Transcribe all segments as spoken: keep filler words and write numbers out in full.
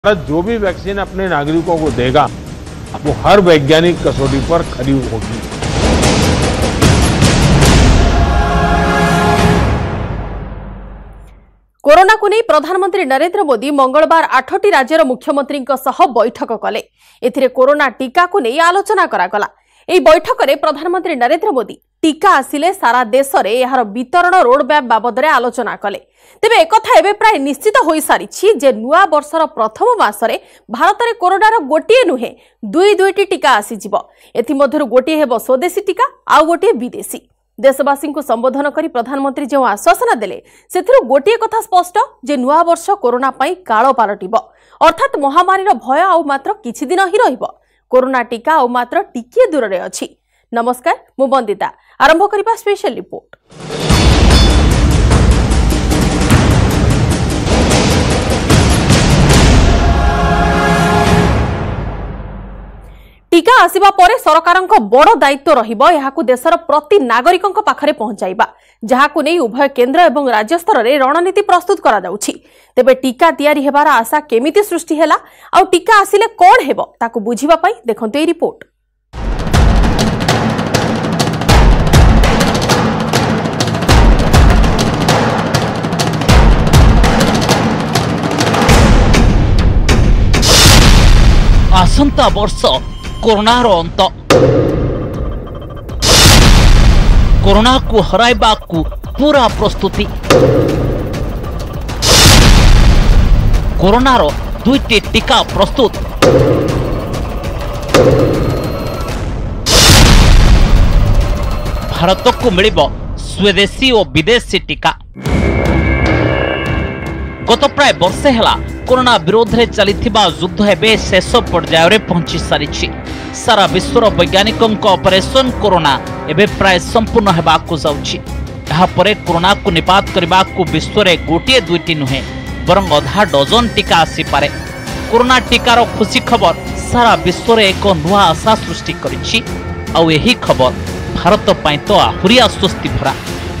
भारत जो भी वैक्सीन अपने नागरिकों को देगा वो हर वैज्ञानिक कसौटी पर खरी होगी। कोरोना को नहीं प्रधानमंत्री नरेंद्र मोदी मंगलवार आठटी राज्यर मुख्यमंत्री बैठक कले। एथिरे कोरोना टीका को नहीं आलोचना करागला। एही बैठक में प्रधानमंत्री नरेंद्र मोदी टीका आसिले सारा देश में यार वितरण रोडमैप बाबद आलोचना कले। तेबे एक कथा एबे प्राय निश्चित हो सारी जे नुआ वर्षर प्रथम मासरे भारत में कोरोनार गोटे नुहे दुई दुईटी टीका आसीजिबो। एथिमध्यरु गोटे हेबो स्वदेशी टीका आउ गोटे विदेशी। देशवासी को संबोधन करी प्रधानमंत्री जो आश्वासन देले सेथिरु गोटे कथा स्पष्ट जे नुआ वर्ष कोरोना पई काळ पालटिबो, अर्थात महामारी भय आउ मात्र किछि दिन ही रहिबो। कोरोना टीका आउ मात्र टिकिए दूर रे अछि। नमस्कार, मु बंदिता। आरंभ करिबा स्पेशल रिपोर्ट। टीका आसिबा परे सरकारक बड़ दायित्व रहिबो एहाकु देशर प्रति नागरिकक पाखरे पहुंचाइबा, जहाकु नै उभय केंद्र एवं राज्य स्तर रे रणनीति प्रस्तुत करा जाउछि। तेबे टीका तयारी हेबार आशा केमिति सृष्टि हेला आ टीका आसिले कोन हेबो ताकु बुझिबा पई देखंतु ए रिपोर्ट। आसंता वर्ष कोरोनार अंत। कोरोना को हराइबा को पूरा प्रस्तुति। कोरोनार दुईटी टीका प्रस्तुत। भारत को मिलिबो स्वदेशी और विदेशी टीका। गत प्राय वर्षे हेला कोरोना विरोध में चलिथिबा युद्ध एबे शेष पर्याय रे पहुंची सारिछि। सारा विश्वर वैज्ञानिकों ऑपरेशन कोरोना एबे प्राय संपूर्ण हेबाकु जाउछि। एहा परे कोरोना को निपात करबा को विश्व रे गोटिए दुईटी नुहे बरं अधा डजन टीका आसी पारे। कोरोना टीकार खुशी खबर सारा विश्व रे एक नुआ आशा सृष्टि करिछि। आ एही खबर भारत पई तो आहुरी आश्वस्ति भरा।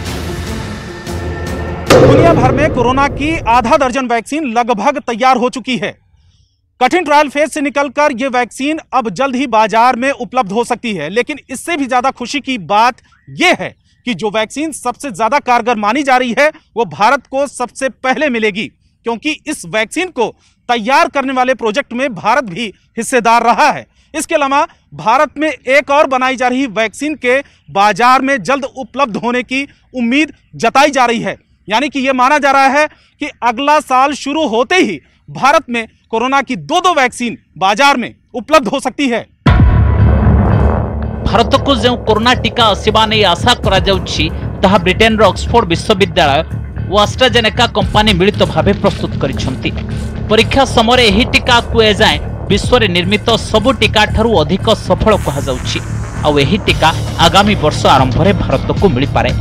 दुनिया भर में कोरोना की आधा दर्जन वैक्सीन लगभग तैयार हो चुकी है। कठिन ट्रायल फेज से निकलकर यह वैक्सीन अब जल्द ही बाजार में उपलब्ध हो सकती है। लेकिन इससे भी ज्यादा खुशी की बात यह है कि जो वैक्सीन सबसे ज्यादा कारगर मानी जा रही है वो भारत को सबसे पहले मिलेगी, क्योंकि इस वैक्सीन को तैयार करने वाले प्रोजेक्ट में भारत भी हिस्सेदार रहा है। इसके अलावा भारत में एक और बनाई जा रही वैक्सीन के बाजार में जल्द उपलब्ध होने की उम्मीद जताई जा रही है। यानी कि यह माना जा रहा है कि अगला साल शुरू होते ही भारत में कोरोना की दो दो वैक्सीन बाजार में उपलब्ध हो सकती है। भारत को जो कोरोना टीका आसवा नहीं आशा करा जाउछि ताहा ब्रिटेन रो ऑक्सफोर्ड विश्वविद्यालय और एस्ट्राजेनेका कंपनी मिलित भावे प्रस्तुत करिसंती। परीक्षा समय एही टीका को एजाए विश्व रे निर्मित सबु टीका ठारू अधिक सफल कहा जाउछि। आ एही टीका आगामी वर्ष आरंभ रे भारत को मिली पारे।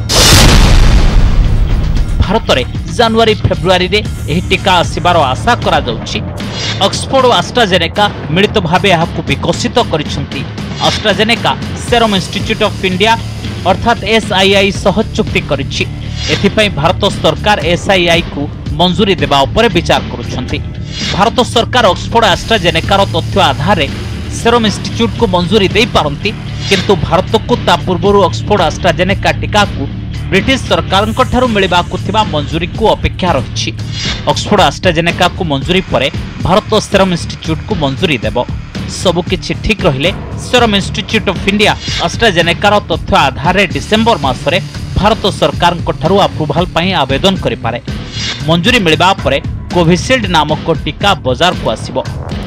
भारत में जनवरी फेब्रुआरी रे एही टीका आसिबार आशा करा जाउछि। ऑक्सफोर्ड और एस्ट्राजेनेका मिलित भावे याकु विकसित करिसंती। AstraZeneca serum institute of India अर्थात एस आई आई सह चुक्ति करिछि। एथिपई भारत सरकार एस आई आई को मंजूरी देबा उपरे विचार करुछंती। भारत सरकार ऑक्सफोर्ड एस्ट्राजेनेकार तथ्य आधार सेरम इंस्टीट्यूट को मंजूरी दे पारंती, किंतु भारत को ता पूर्व ऑक्सफोर्ड एस्ट्राजेनेका टीका को ब्रिटिश सरकार ठारू मिलिबाकु थिबा मंजूरी को अपेक्षा रहिछि। ऑक्सफोर्ड एस्ट्राजेनेका को मंजूरी परे भारत सेरम इंस्टीट्यूट को मंजूरी देबो। सबु किछि ठीक रहिले सेरम इंस्टीट्यूट ऑफ इंडिया एस्ट्राजेनेकार तथ्य आधार डिसेंबर मासरे भारत सरकार ठारू अप्रूवल पई आवेदन करि पारे। मंजूरी मिलिबा परे कोविशील्ड नामक टीका बाजार को आसीबो।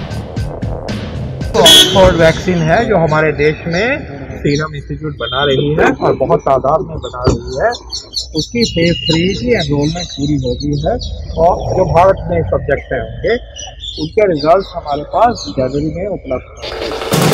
ऑक्सफोर्ड वैक्सीन है जो हमारे देश में सीरम इंस्टीट्यूट बना रही है और बहुत तादाद में बना रही है। उसकी फेज थ्री की एनरोलमेंट पूरी हो गई है और जो भारत में सब्जेक्ट होंगे उनके रिजल्ट हमारे पास जनवरी में उपलब्ध है।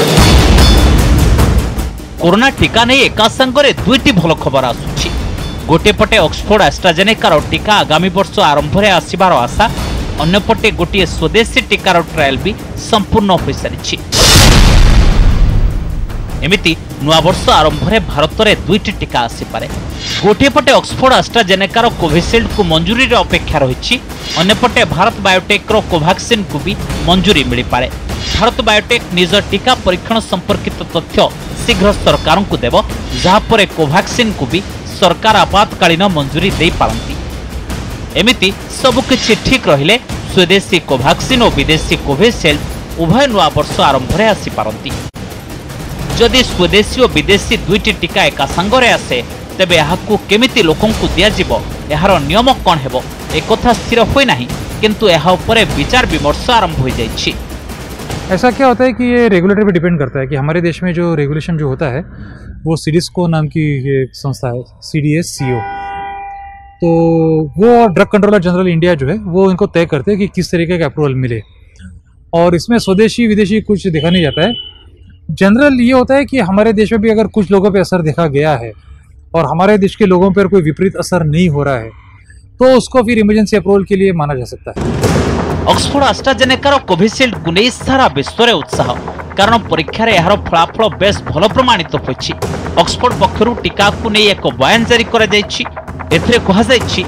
कोरोना टीका नहीं एका संगरे दुईटी भल खबर आसुछि। गोटे पटे ऑक्सफोर्ड एस्ट्राजेनेकार टीका आगामी वर्ष आरंभ रे आसिबार आशा, अन्य पटे गोटे स्वदेशी टीकार ट्रायल भी संपूर्ण हो सारिछि। एमिति नुआ वर्ष आरंभ में भारत में दुईटी टीका आसीपे। गोटे पटे ऑक्सफोर्ड एस्ट्राजेनेकार कोविशील्ड को मंजूरी अपेक्षा रही, अन्यपटे भारत बायोटेक कोवैक्सीन को भी मंजूरी मिल पारे। भारत बायोटेक निज टीका परीक्षण संपर्कित तथ्य शीघ्र सरकार को देव, जहापर कोवैक्सीन को भी सरकार आपातकालीन मंजूरी दे पारंती। एमिति सबकिछि ठीक रहिले स्वदेशी कोवैक्सीन और विदेशी कोविशील्ड उभय नुआ वर्ष आरंभ में आसी पारंती। जदि स्वदेशी और विदेशी दुईटी टीका एका संगरे आसे तेबे याहाकु केमिति लोकंकु दियाजिबो, एहार नियम कौन हेबो एकथा स्थिर होई नाही, किंतु एहा उपरे विचार विमर्श आरंभ हो जाइछि। ऐसा क्या होता है कि ये रेगुलेटर पे डिपेंड करता है कि हमारे देश में जो रेगुलेशन जो होता है वो सीडिस्को नाम की ये संस्था है, सी डी एस सी ओ, तो वो ड्रग कंट्रोलर जनरल इंडिया जो है वो इनको तय करते हैं कि किस तरीके का अप्रूवल मिले, और इसमें स्वदेशी विदेशी कुछ देखा नहीं जाता है। जनरल ये होता है कि हमारे देश में भी अगर कुछ लोगों पे असर देखा गया है और हमारे देश के लोगों पर कोई विपरीत असर नहीं हो रहा है तो उसको फिर इमरजेंसी अप्रूवल के लिए माना जा सकता है। ऑक्सफोर्ड एस्ट्राजेनेकार कोविशील्ड को नहीं सारा विश्व में उत्साह, कारण परीक्षा यार फलाफल बेस भल प्रमाणित होइछि। ऑक्सफोर्ड पक्षरु टीका को नहीं एक बयान जारी करा जाइछि। एथिरे कहा जाइछि,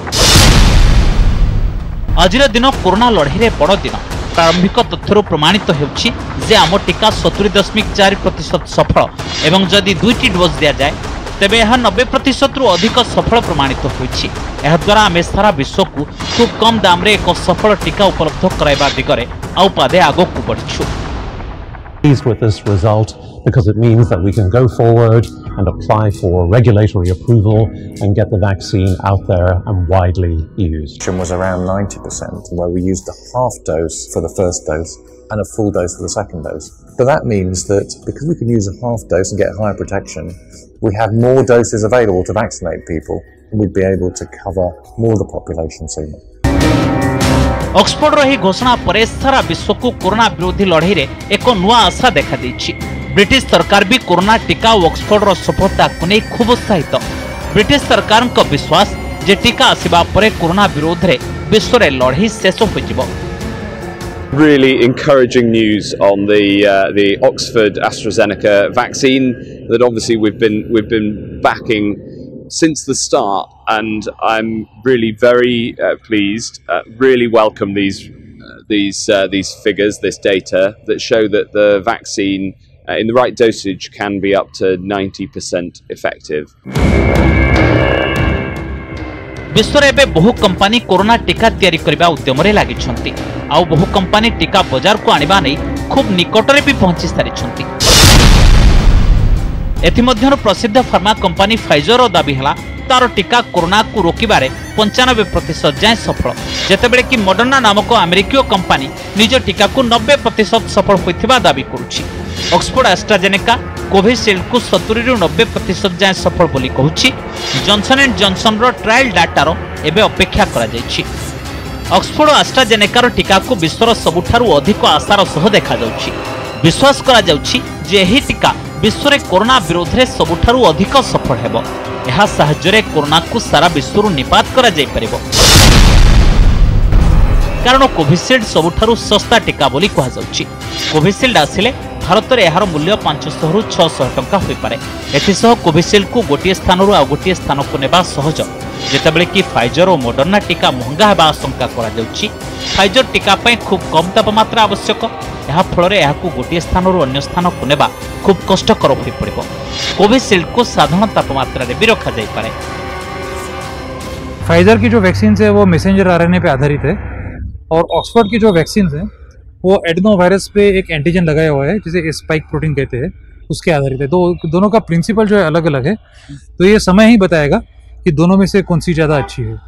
आजिर दिन कोरोना लड़ाई रे बड़ दिन। प्रारंभिक तथ्यरु प्रमाणित होउछि जे आम टीका सत्तरी दशमिक चार प्रतिशत सफल एवं जदि दुईटी डोज दिया जाए तेबे यह नब्बे प्रतिशत रु अधिक सफल प्रमाणित होइछि। एहा द्वारा आमे सारा विश्व को खूब कम दाम रे एक सफल टीका उपलब्ध कराइबा दिगरे आउ पादे आगकु बढ़िछु। Pleased with this result because it means that we can go forward and apply for regulatory approval and get the vaccine out there and widely used. Was around ninety percent, where we used a half dose for the first dose and a full dose for the second dose. So that means that because we can use a half dose and get higher protection, we have more doses available to vaccinate people, and we'd be able to cover more of the population sooner. Oxford रही घोषणा पर सारा विश्व को corona विरोधी लड़ाई रे एक नुआ आशा देखा देछि। ब्रिटिश सरकार भी कोरोना टीका और ऑक्सफोर्ड रो सफलता को नहीं खूब उत्साहित। ब्रिटिश सरकार को विश्वास जे टीका आसिबा परे कोरोना विरोध रे विश्व रे लड़ाई शेष हो जिवो। Really encouraging news on the uh, the Oxford AstraZeneca vaccine that obviously we've been we've been backing since the start, and I'm really very uh, pleased. Uh, really welcome these uh, these uh, these figures, this data that show that the vaccine uh, in the right dosage can be up to ninety percent effective. विश्व रे बहु company corona टीका तैयारी करबा उद्यम रे लागि छंती। आउ बहु कंपनी टीका बाजार को आनिबा नै खूब निकट रे भी पहुंची सारी छंती। एथिमध्यनु प्रसिद्ध फार्मा कंपनी फाइजर दाबी हला तार टीका कोरोना को रोकिबारे पंचानबे प्रतिशत जाए सफल, जेतेबेले कि मॉडर्ना नामक अमेरिकीय कंपनी निज टीका को नब्बे प्रतिशत सफल होइथिबा दाबी करुछि। ऑक्सफोर्ड एस्ट्राजेनेका कोविशील्ड को सत्तरी रु नब्बे प्रतिशत जाए सफल बोली कहूछि। जॉनसन एंड जॉनसन रो ट्रायल डाटार एबे अपेक्षा करा जाइछि। ऑक्सफोर्ड एस्ट्राजेनेकार टीका को विश्वर सबुठारु अधिक आशार सह देखा जाउछि। विश्वास करा जाउछि जे एही टीका विश्व रे कोरोना विरोध रे सबुठारु अधिक सफल हेबो। एहा साहाय्य कोरोना को सारा विश्व निपात करा जाय परिबो, कारण कोविशील्ड सबुठारु सस्ता टीका बोली कहा जाउछि। कोविशील्ड आसिले भारत रे एहार मूल्य पाँच सौ रु छह सौ टंका होई पारे। एथिसह कोविशील्ड को गोटिए स्थान रु आ गोटिए स्थान को नेबा सहज, जेतेबेले कि फाइजर और मॉडर्ना टीका महंगा हेबा आशंका करा जाउछि। फाइजर टीका पय खूब कम तापमात्रा आवश्यक, एहा फଳରେ एहाकु गोटिए स्थान रु अन्य स्थान को नेबा खूब कष्टकर होई पड़िबो। कोविशील्ड को साधारण तापमात्रा रे भी रखा जाय पारे। फाइजर की जो वैक्सीन है वो मैसेंजर आरएनए पे आधारित है, और ऑक्सफोर्ड की जो वैक्सीन है वो एडेनो वायरस पे एक एंटीजन लगाया हुआ है जिसे स्पाइक प्रोटीन कहते हैं, उसके आधारित है। दो दोनों का प्रिंसिपल जो है अलग अलग है, तो ये समय ही बताएगा कि दोनों में से कौन सी ज्यादा अच्छी है।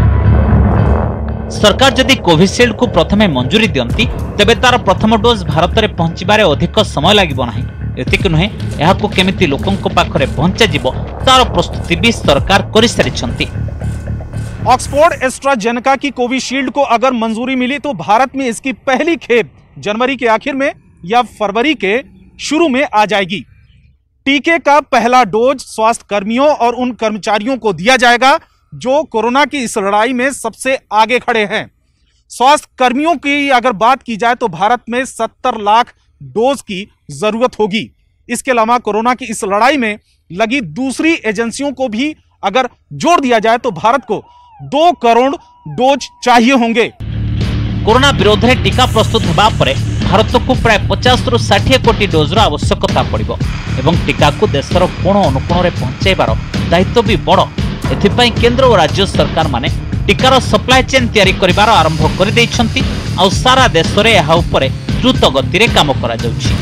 सरकार जदि कोविशील्ड को प्रथमे मंजूरी दियंती तेबे तार प्रथम डोज भारत में पहुंचबारे अधिक समय लागिबो नाही। एतिक नुहे एहाकु केमिति लोकंक पाखरे पहुंचा जिवो तार प्रस्तुति भी सरकार करि सारिछंती। ऑक्सफोर्ड एस्ट्राजेनेका की कोविशील्ड को अगर मंजूरी मिली तो भारत में इसकी पहली खेप जनवरी के आखिर में या फरवरी के शुरू में आ जाएगी। टीके का पहला डोज स्वास्थ्य कर्मियों और उन कर्मचारियों को दिया जाएगा जो कोरोना की इस लड़ाई में सबसे आगे खड़े हैं। स्वास्थ्य कर्मियों की अगर बात की जाए तो भारत में सत्तर लाख डोज की जरूरत होगी। इसके अलावा कोरोना की इस लड़ाई में लगी दूसरी एजेंसियों को भी अगर जोड़ दिया जाए तो भारत को दो करोड़ डोज चाहिए होंगे। कोरोना विरोध में टीका प्रस्तुत होगा परे भारत को प्राय पचास रु षाठी कोटी डोजर आवश्यकता पड़िबो एवं टीका को देशर कोण अनुकोण में पहुंचाइबार दायित्व भी बड़। एथिपाई केंद्र और राज्य सरकार माने टीकार सप्लाई चेन तैयारी करिबार आरंभ कर दैछंती आ सारा देश रे एहा उपरे द्रुत गति रे काम करा जाउछि।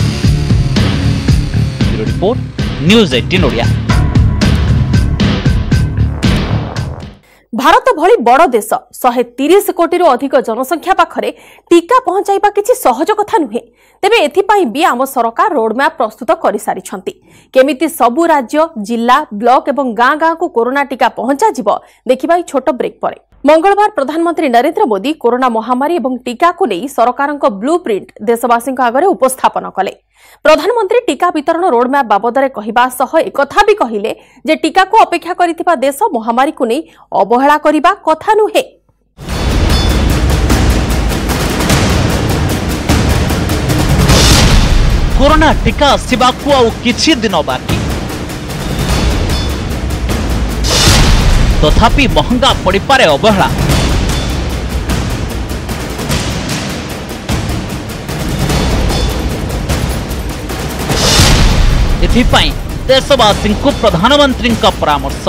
ब्यूरो रिपोर्ट न्यूज़ अठारह ओडिया। भारत भली बड़ देश एक सौ तीस कोटी रु अधिक जनसंख्या पाखरे टीका पहुंचाइबा किछि सहज कथा नुहे। तेबे एथिपाई भी आम सरकार रोडमैप प्रस्तुत कर सारिछंती। केमिति सबु राज्य जिला ब्लॉक एवं गाँ गाँ को कोरोना टीका पहुंचा जिवो देखिबा छोट ब्रेक परे। मंगलवार प्रधानमंत्री नरेंद्र मोदी कोरोना महामारी एवं टीका को नहीं सरकारक ब्लूप्रिंट देशवासी आगे उपस्थापन कले। प्रधानमंत्री टीका वितरण रोडमैप बाबदरे कहवा सह एकथा भी कहिले जे टीका को अपेक्षा करिथिबा देश महामारी को नहीं अवहेला करिबा कथा नुहे। कोरोना टीका आसिबाकु आउ किछि दिन बाकी, तथापि महंगा पड़िपारे अवहेला। एथिपाई देशवासी को प्रधानमंत्री का परामर्श।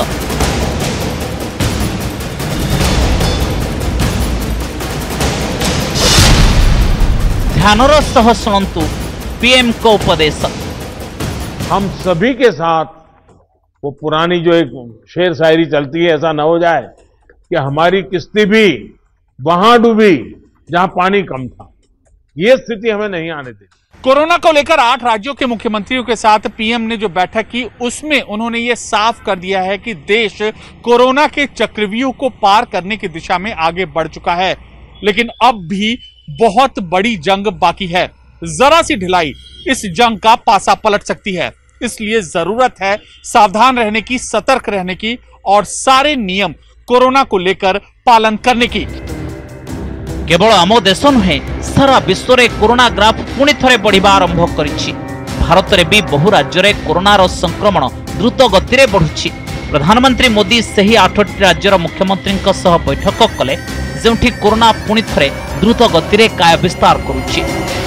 ध्यानर सह शुणु पीएम को उपदेश। हम सभी के साथ वो पुरानी जो एक शेर शायरी चलती है ऐसा न हो जाए कि हमारी किस्ती भी वहां डूबी जहां पानी कम था। ये स्थिति हमें नहीं आने दी। कोरोना को लेकर आठ राज्यों के मुख्यमंत्रियों के साथ पीएम ने जो बैठक की उसमें उन्होंने ये साफ कर दिया है कि देश कोरोना के चक्रव्यूह को पार करने की दिशा में आगे बढ़ चुका है, लेकिन अब भी बहुत बड़ी जंग बाकी है। जरा सी ढिलाई इस जंग का पासा पलट सकती है, इसलिए जरूरत है सावधान रहने की, सतर्क रहने की और सारे नियम कोरोना को लेकर पालन करने की। केवल आम देश नुहे सारा विश्व में कोरोना ग्राफ पुणी थे बढ़िबा आरंभ करिछि। भारत में भी बहु राज्य में कोरोनार संक्रमण द्रुत गति में बढ़ुछि। प्रधानमंत्री मोदी सही आठटी राज्यर मुख्यमंत्री सह बैठक कले जोठी कोरोना पुणी थे द्रुत गति में काय विस्तार करुछि।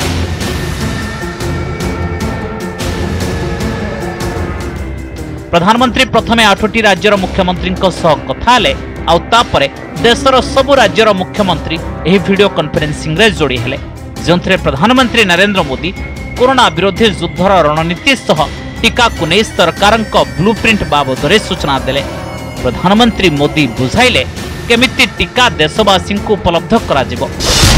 प्रधानमंत्री प्रथमे आठटी राज्यर मुख्यमंत्री सह कथा हेले आउ तापरे देशर सबु राज्यर मुख्यमंत्री एही वीडियो कॉन्फ्रेंसिंग रे जोड़ी हेले, जोंथरे प्रधानमंत्री नरेंद्र मोदी कोरोना विरोधी युद्धर रणनीति सह टीका को नहीं सरकारक ब्लूप्रिंट बाबदरे सूचना देले। प्रधानमंत्री मोदी बुझाइले केमिति टीका देशवासी को उपलब्ध करा जिवो।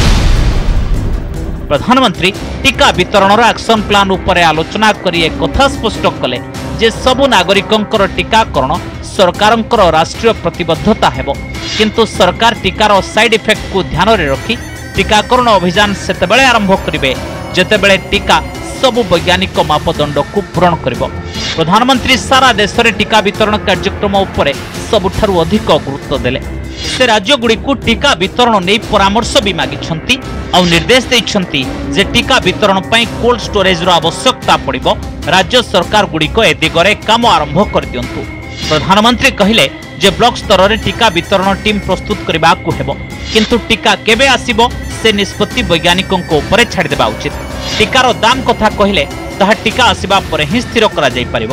प्रधानमंत्री टीका वितरणर एक्शन प्लान उपरे आलोचना करी एक कथा स्पष्ट कले जे सबु नागरिकंकर टीकाकरण सरकारंकर राष्ट्रीय प्रतिबद्धता हेबो, किंतु सरकार टीकार साइड इफेक्ट को ध्यान रे रखी टीकाकरण अभियान सेतेबेले आरंभ करिवे जेतेबेले टीका सबु वैज्ञानिक मापदंड को पूरण करिवो। प्रधानमंत्री सारा देश में टीका वितरण कार्यक्रम उपरे सबुठारु अधिक गुरुत्व देले। से राज्य गुड़ी को टीका वितरण नहीं परामर्श भी मागिछंती और निर्देश देइछंती जे टीका वितरण पई कोल्ड स्टोरेज रो आवश्यकता पड़िबो। राज्य सरकार गुड़ी को ए दिगरे काम आरंभ कर दियंतु। प्रधानमंत्री कहिले जे ब्लॉक स्तर रे टीका वितरण टीम प्रस्तुत करबा को हेबो, किंतु टीका केबे आसीबो से निष्पत्ति वैज्ञानिकों को ऊपर छाड़ देबा उचित। टीकार दाम कथा कहिले ताहा टीका आसीबा पर ही स्थिर करा जाई परिबो।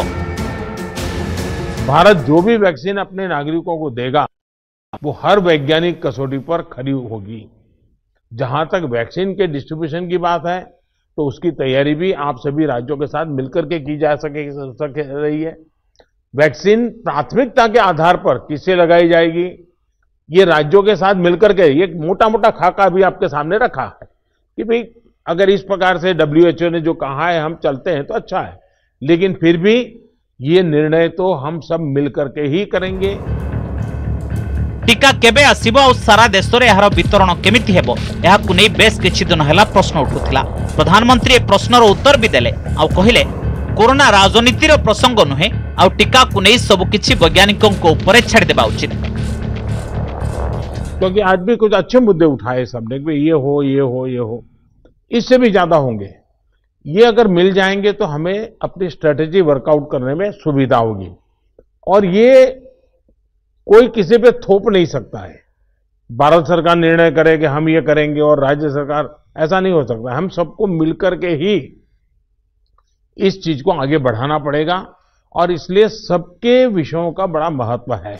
भारत जो भी वैक्सीन अपने नागरिकों को देगा वो हर वैज्ञानिक कसौटी पर खरी होगी। जहां तक वैक्सीन के डिस्ट्रीब्यूशन की बात है तो उसकी तैयारी भी आप सभी राज्यों के साथ मिलकर के की जा सके सके रही है। वैक्सीन प्राथमिकता के आधार पर किसे लगाई जाएगी ये राज्यों के साथ मिलकर के ये मोटा मोटा खाका भी आपके सामने रखा है कि भाई अगर इस प्रकार से डब्ल्यू एच ओ ने जो कहा है हम चलते हैं तो अच्छा है, लेकिन फिर भी ये निर्णय तो हम सब मिलकर के ही करेंगे। टीका केबे आसीबो और सारा देश रे एहार वितरण केमिति हेबो एहा को नै बेस किछि दिन हला प्रश्न उठुथिला। प्रधानमंत्री ए प्रश्नर उत्तर भी देले आ कहिले कोरोना राजनीतिर प्रसंग नुहे आ टीका को नै सब किछि वैज्ञानिकों को ऊपर छाड़ देबा उचित। क्योंकि आज भी कुछ अच्छे मुद्दे उठाए सबने कि ये हो ये हो ये हो, इससे भी ज्यादा होंगे, ये अगर मिल जाएंगे तो हमें अपनी स्ट्रेटेजी वर्कआउट करने में सुविधा होगी। और ये कोई किसी पे थोप नहीं सकता है। भारत सरकार निर्णय करे कि हम ये करेंगे और राज्य सरकार, ऐसा नहीं हो सकता। हम सबको मिलकर के ही इस चीज को आगे बढ़ाना पड़ेगा और इसलिए सबके विषयों का बड़ा महत्व है।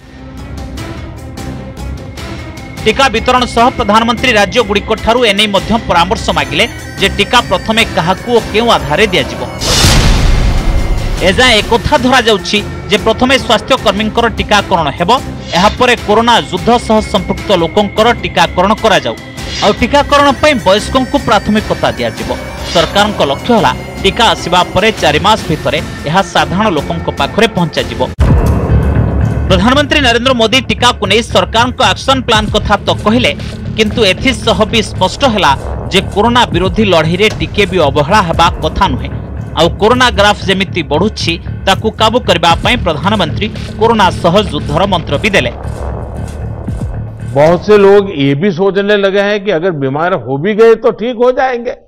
टीका वितरण सह प्रधानमंत्री राज्य गुड़िक ठारू एने मध्य परामर्श मागिले जे टीका प्रथमे काहाकू और केउ आधारे दिया जिवो। एजा एक कथा धरा जाउछि जे प्रथमे स्वास्थ्य कर्मींकर टीकाकरण हेबो, एहा परे कोरोना युद्ध सह संपृक्त लोकंकर टीकाकरण करा जाउ और टीकाकरण पई वयस्कों प्राथमिकता दिया जिवो। सरकारक लक्ष्य होला टीका आसिबा परे चारि मास भितरे एहा साधारण लोकंक पाखरे पहुंचा जिवो। प्रधानमंत्री नरेंद्र मोदी टीका को नहीं सरकार को एक्शन प्लान कथा तो कहले, किंतु एथि सह भी स्पष्ट हैला जे कोरोना विरोधी लड़ाई रे टिके भी अवहेला हेबा कथा नुहे। आ कोरोना ग्राफ जेमिति बढ़ुछि ताकू काबू करबा पई प्रधानमंत्री कोरोना सह युद्धर मंत्र भी देले। बहुत से लोग ये भी सोचने लगे हैं कि अगर बीमार हो भी गए तो ठीक हो जाएंगे।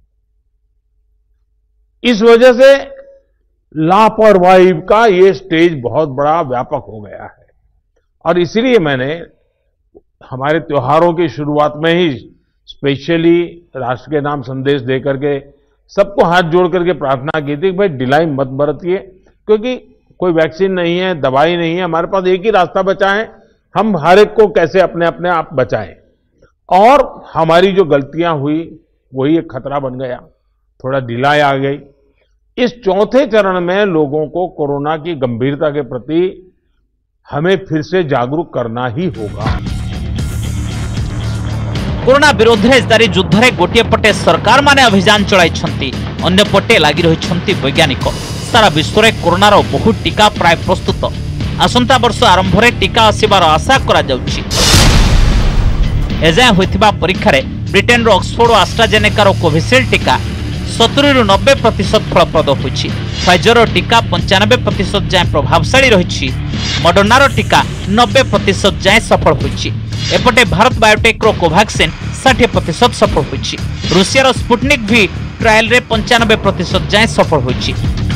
इस वजह से लापरवाही का ये स्टेज बहुत बड़ा व्यापक हो गया है और इसलिए मैंने हमारे त्योहारों की शुरुआत में ही स्पेशली राष्ट्र के नाम संदेश देकर के सबको हाथ जोड़ करके प्रार्थना की थी कि भाई ढिलाई मत बरतिए, क्योंकि कोई वैक्सीन नहीं है, दवाई नहीं है, हमारे पास एक ही रास्ता बचा है, हम हर एक को कैसे अपने अपने आप बचाएं। और हमारी जो गलतियां हुई वही एक खतरा बन गया, थोड़ा ढिलाई आ गई। इस चौथे चरण में लोगों को कोरोना की गंभीरता के प्रति हमें फिर से जागरूक करना ही होगा। कोरोना विरोध में जारी युद्ध में गोटे पटे सरकार माने अभियान चलाई, अन्य पटे लगी रही वैज्ञानिक। सारा विश्व में कोरोनार बहु टीका प्राय प्रस्तुत, आसंता वर्ष आरंभ में टीका आसबार आशा करा जाउछि। एजाए होइथिबा परीक्षा रे ब्रिटेन रो ऑक्सफोर्ड और एस्ट्राजेनेका रो कोविशील्ड टीका सत्तरी रु नब्बे प्रतिशत फलप्रद होइछि। फाइजर टीका पंचानबे प्रतिशत जाए प्रभावशाली रही, मडर्नार टीका नब्बे प्रतिशत जाए सफल होइछि। एपटे भारत बायोटेक रो कोवैक्सीन साठ प्रतिशत सफल होइछि। रूसिया स्पुटनिक भी ट्रायल रे पंचानबे प्रतिशत जाए सफल होइछि।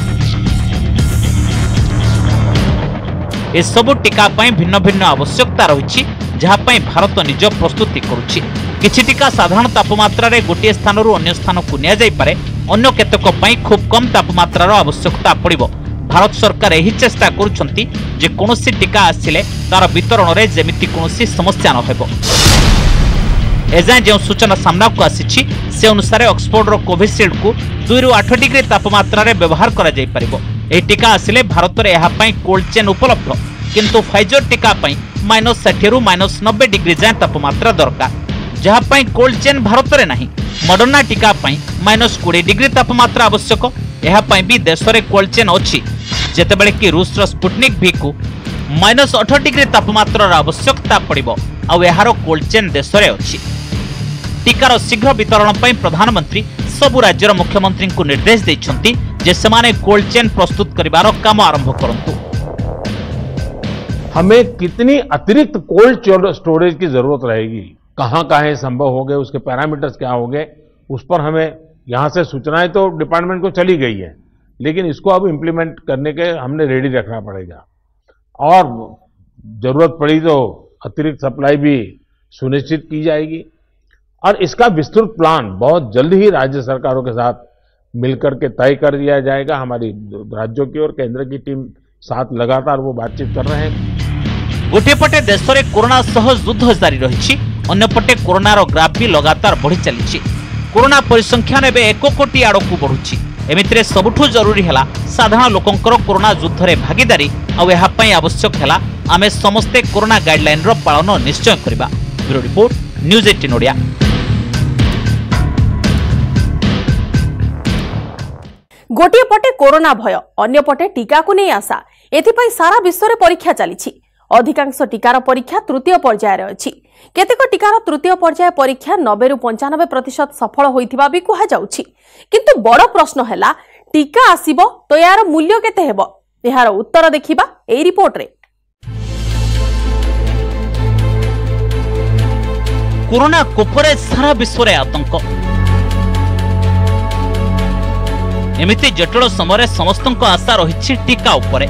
ए सबु टीका पई भिन्न भिन्न आवश्यकता रही, जहाँ पई भारत निज प्रस्तुति करुछि। किछि टीका साधारण तापमात्रा रे गोटे स्थान रु अन्य स्थान को निया जाई पारे, अन्य केतक पई खूब कम तापमात्रा रो आवश्यकता पड़िबो। भारत सरकार यही चेष्टा करुछंती जे कोनोसी टीका आसिले तार वितरण रे जेमिति कोनोसी समस्या न हेबो। एजाए जो सूचना सामना को आसीछि से अनुसार ऑक्सफोर्ड रो कोविशील्ड को दुई रु आठ डिग्री तापमात्रा रे व्यवहार करा जाई परिबो। एही टीका आसिले भारत रे एहा पई कोल्ड चेन उपलब्ध, किंतु फाइजर टीका पई माइनस षाठी रु माइनस नब्बे डिग्री जाए तापमात्रा दरकार, जहाँ पई कोल्ड चेन भारत रे नहीं। मडर्ना टीका पई माइनस बीस डिग्री तापमात्रा आवश्यक, एहा पई भी देश रे कोल्ड चेन अछि, जेतेबेले कि रूस रो स्पुटनिक भी को माइनस आठ डिग्री तापमात्रा आवश्यकता पड़िबो आ एहारो कोल्ड चेन देश रे अछि। टीकार शीघ्र वितरण पई प्रधानमंत्री सबु राज्यर मुख्यमंत्री को निर्देश दैछंती जे समाने कोल्ड चेन प्रस्तुत करिवार काम आरंभ करंतु। हमें कितनी अतिरिक्त कोल्ड स्टोरेज की जरूरत रहेगी, कहां कहां संभव हो गए, उसके पैरामीटर्स क्या हो गए, उस पर हमें यहां से सूचनाएं तो डिपार्टमेंट को चली गई है, लेकिन इसको अब इम्प्लीमेंट करने के हमने रेडी रखना पड़ेगा और जरूरत पड़ी तो अतिरिक्त सप्लाई भी सुनिश्चित की जाएगी। और इसका विस्तृत प्लान बहुत जल्द ही राज्य सरकारों के साथ मिलकर के तय कर दिया जाएगा। हमारी राज्यों की और केंद्र की टीम साथ लगातार वो बातचीत कर रहे हैं। गोटे पटे देश में कोरोना सह युद्ध जारी रही, अन्य पटे कोरोनार ग्राफ भी लगातार बढ़ी चली। कोरोना परिसंख्यान एवं एक कोटी आड़क बढ़ुछि। एमितिरे सबुठु जरूरी है साधारण लोकंकर कोरोना युद्ध में भागीदारी और यह आवश्यक है आमे समस्ते कोरोना गाइडलाइन रो पालन निश्चय करबा। ब्यूरो रिपोर्ट न्यूज अठारह ओडिया। गोटे पटे कोरोना भय, अन्य पटे टीका को नहीं आशा, एथिपाई सारा विश्व में परीक्षा चली। अधिकांश टीकार परीक्षा तृतीय पर्यायर अछि। केतेक टीकार तृतीय पर्याय परीक्षा नब्बे रु पंचानबे प्रतिशत सफल होइथिबा भी कहा जाउछि। किंतु बड़ प्रश्न हैला टीका आसीबो तो यार मूल्य केते हेबो? एहार उत्तर देखिबा एई रिपोर्ट रे। कोरोना कोपरे सारा विश्व रे आतंक। एमिति जटिल समय समस्त आशा रही टीका उपरे।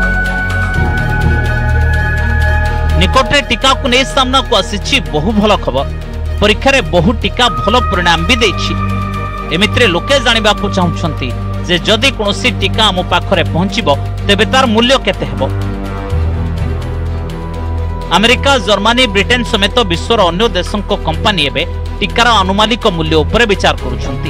निकटरे टीका को नहीं सामना को आसी बहु भल खबर। परीक्षा रे बहु टीका भल परिणाम भी देछि। एमित्रे लोके जानिबा को चाहुछंती जे जदि कोनोसी टीका आम पाखरे पहुंचिबो तेबे तार मूल्य केते हेबो। अमेरिका, जर्मनी, ब्रिटेन समेत विश्वर अन्य देशों को कंपनी एबे टीकार अनुमानिक मूल्य उपरे विचार करुछंती।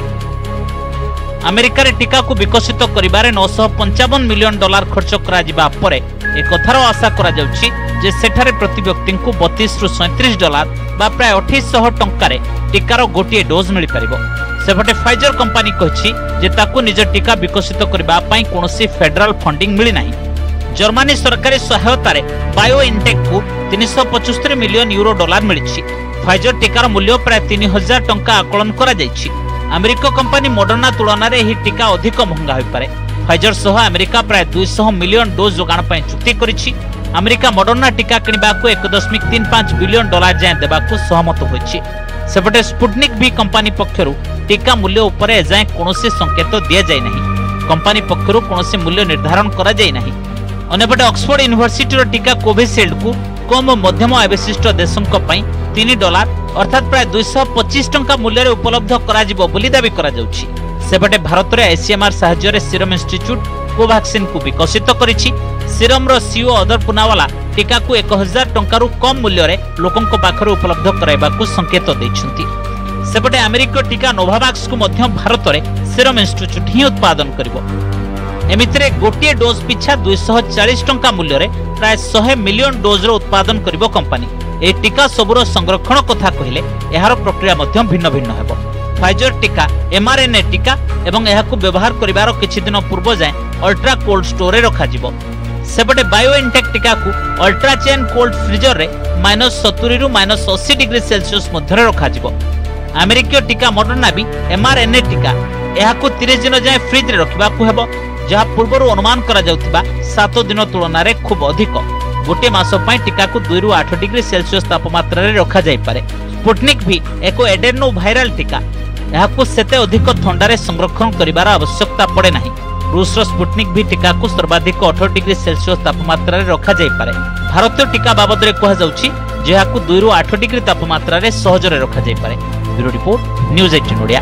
अमेरिका रे टीका को विकसित करिबारे नौ सौ पंचावन मिलियन डॉलर खर्च करा जिबा परे एक कथार आशा करा जाउछि जे सेठारे प्रति व्यक्ति को बत्तीस रु सैंतीस डॉलर बा प्राय अठाईस सौ टंका रे टीकार गोटे डोज मिल पारिबो। सेपटे फाइजर कंपनी कहिछि जे ताकू निज टीका विकसित करबा पई कोनोसी फेडरल फंडिंग मिली नाही। जर्मनी सरकारी सहायता रे बायोइनटेक को तीन सौ पचहत्तर मिलियन यूरो डॉलर मिलिछि। फाइजर टीकार मूल्य प्राय तीन हजार टंका आकलन करा जायछि। अमेरिका कंपनी मॉडर्ना तुलना रे एही टीका अधिक महंगा होई पारे। फाइजर सह अमेरिका प्राय दो सौ मिलियन डोज जोगाण पई चुक्ति करिछि। अमेरिका मॉडर्ना टीका किनिबा को एक दशमलव तीन पाँच बिलियन डॉलर जाय देबा को सहमत होइछि। सेपटे स्पुटनिक भी कंपनी पक्षरु टीका मूल्य उपरे एजाय कोनोसी संकेत दिया जाय नाही। कंपनी पक्षरु कोनोसी मूल्य निर्धारण करा जाय नाही। अनेपटे ऑक्सफोर्ड यूनिवर्सिटी टीका कोविशील्ड को कम मध्यम आय विशिष्ट देशों पई तीन डॉलर अर्थात प्राय दो सौ पच्चीस टंका मूल्य उपलब्ध करा जिवो बोली दाबी करा जाउछि। सेपटे भारत रे आईसीएमआर सहायता रे सीरम इंस्टीट्यूट कोवैक्सीन को विकसित करिछि। सीरम रो सीईओ अदर पुनावाला टीका को एक हजार टंकारु कम मूल्य रे लोकन को पाखरे उपलब्ध कराइबा को संकेत दैछंती। सेपटे अमेरिका टीका नोवावैक्स को मध्य भारत रे सीरम इंस्टीट्यूट ही उत्पादन करिवो। एमित्रे गोटे डोज पिछा दो सौ चालीस टंका मूल्य रे प्राय सौ मिलियन डोज रो उत्पादन करिवो कंपनी। ए टीका सबुर संरक्षण कथा कहिले एहार प्रक्रिया मध्य भिन्न भिन्न हेबो। फाइजर टीका एमआरएनए टीका एवं एहाकु व्यवहार करिवार किछि दिन पूर्व जाय अल्ट्रा कोल्ड स्टोर रे रखा जिवो। सेपटे बायोइनटेक टीका को अल्ट्रा चेन कोल्ड फ्रीजर रे माइनस सत्तरी रु माइनस अस्सी डिग्री सेल्सियस मध्य रखा जिवो। अमेरिका टीका मॉडर्ना भी एमआरएनए टीका एहाकु तीस दिन जाय फ्रिज रे रखिबा को हेबो, जहा पूर्व अनुमान करा जाउथिबा सात दिन तुलना रे खूब अधिक। गोटे मास पई टीका को दो रु आठ डिग्री सेल्सियस तापमात्रा रे रखा जाय पारे। स्पुटनिक भी एक एडेनो वायरल टीका एहाकु सेते अधिक ठंडा रे संरक्षण करिवार आवश्यकता पड़े नाही। रूस रो स्पुटनिक भी टीका को सर्वाधिक अठारह डिग्री सेल्सियस तापमात्रा रे रखा जाय पारे। भारतीय टीका बाबद रे कहा जाउछि जेहाकु दो रु आठ डिग्री तापमात्रा रे सहज रे रखा जाय पारे। ब्यूरो रिपोर्ट न्यूज अठारह ओडिया।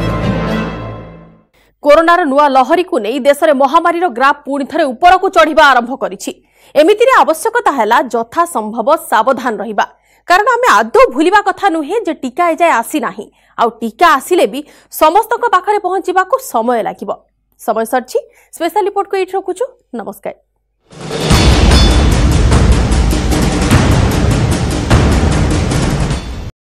कोरोनार नुआ लहरी को नहीं देश में महामारी ग्राफ पुणी थे ऊपर को चढ़ा आरंभ करिछि। एमिति रे आवश्यकता है यथा संभव सावधान रहिबा, कारण आमे आदौ भूलिबा कथा नुहे जे टीका एजाए आसी नाही। आउ टीका आसिले भी समस्त पाखरे पहुंचीबा को समय लागिबो। समय सरछि स्पेशल रिपोर्ट को एठ रखुछु। नमस्कार।